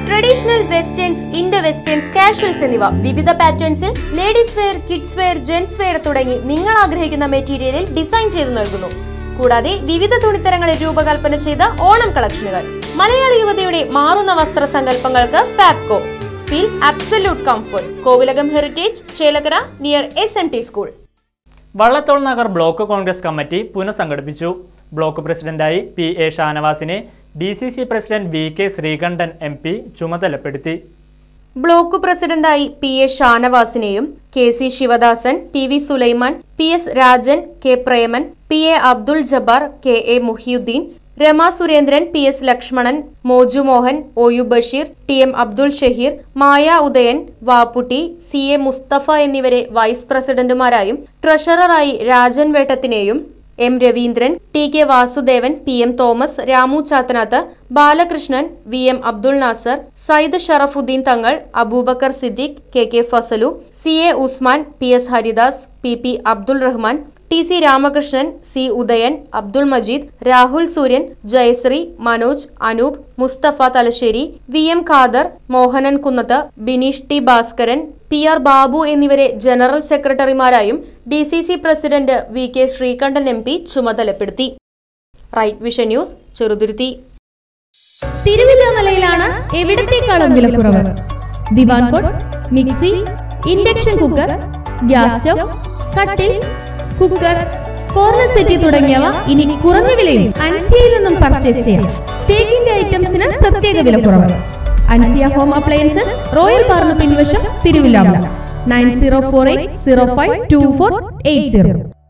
Traditional westerns, Indo westerns, casuals എന്നിവ വിവിധ പാറ്റേൺസിൽ ladies wear, kids wear, gents wear തുടങ്ങി നിങ്ങൾ ആഗ്രഹിക്കുന്ന മെറ്റീരിയലിൽ ഡിസൈൻ ചെയ്തു നൽകുന്നു. കൂടാതെ വിവിധ തുണിത്തരങ്ങളിൽ രൂപകൽപ്പന ചെയ്ത ഓണം കളക്ഷനുകൾ. മലയാളി യുവതയുടെ മാറുന്ന വസ്ത്ര സങ്കല്പങ്ങൾക്ക് Fabco. Feel absolute comfort. Kovilakam heritage, Chelakkara, near SMT school. Vallathol Nagar block Congress committee പുനഃസംഘടിപ്പിച്ചു. ബ്ലോക്ക് പ്രസിഡന്റായി PA ഷാനവാസിനെ DCC president VK Sreekandan MP ചുമതലപ്പെടുത്തി. ബ്ലോക്ക് പ്രസിഡന്റായി PA ഷാനവാസിനെയും KC Sivadasan, PV Sulaiman, PS Rajan, K Preman, PA Abdul Jabbar, KA Muhiyuddin, Rama Surendran, PS Lakshmanan, Moju Mohan, OU Basheer, TM Abdul Shaheer, Maya Udayan, Vapputty, CA Musthafa എന്നിവരെ വൈസ് പ്രസിഡന്റുമാരായും ട്രഷററായി Rajan വേട്ടത്തിനെയും M Raveendran, TK Vasudevan, PM Thomas, Ramu Chathanath, Balakrishnan, VM Abdul Nasar, Sayyid Sharafuddin Thangal, Aboobacker Siddique, KK Fazal, CA Usman, PS Haridas, PP Abdul Rahman, TC Ramakrishnan, C Udayan, Abdul Majeed, Rahul സൂര്യൻ, ജയശ്രീ, മനോജ്, അനൂപ്, മുസ്തഫ തലശ്ശേരി, VM ഖാദർ, മോഹനൻ കുന്നത്ത്, Bineesh T Bhaskaran, PR Babu എന്നിവരെ general സെക്രട്ടറിമാരായും DCC president VK Sreekandan MP ചുമതലപ്പെടുത്തി. Right vision news, Cheruthuruthy. തിരുവില്ലാമലയിലാണ് എവിടത്തേക്കാളും വിലക്കുറവ്. Divan cot, mixie, induction cooker, gas stove, കട്ടിൽ, കുക്കർ, കോർണർ സെറ്റി തുടങ്ങിയവ ഇനി കുറഞ്ഞ വിലയിൽ അൻസിയയിൽ നിന്നും പർച്ചേസ് ചെയ്യാം. തേക്കിന്റെ ഐറ്റംസിന് പ്രത്യേക വിലക്കുറവ്. അൻസിയ ഹോം അപ്ലയൻസസ്, റോയൽ പാർന്ന് പിൻവശം, തിരുവില്ലാമല. 9048052480.